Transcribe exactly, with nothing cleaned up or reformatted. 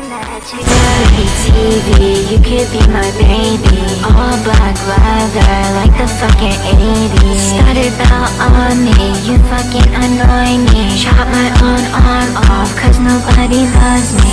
Reality T V, you could be my baby. All black leather, like the fucking eighties. Started out on me, you fucking annoy me. Chop my own arm off, cause nobody loves me.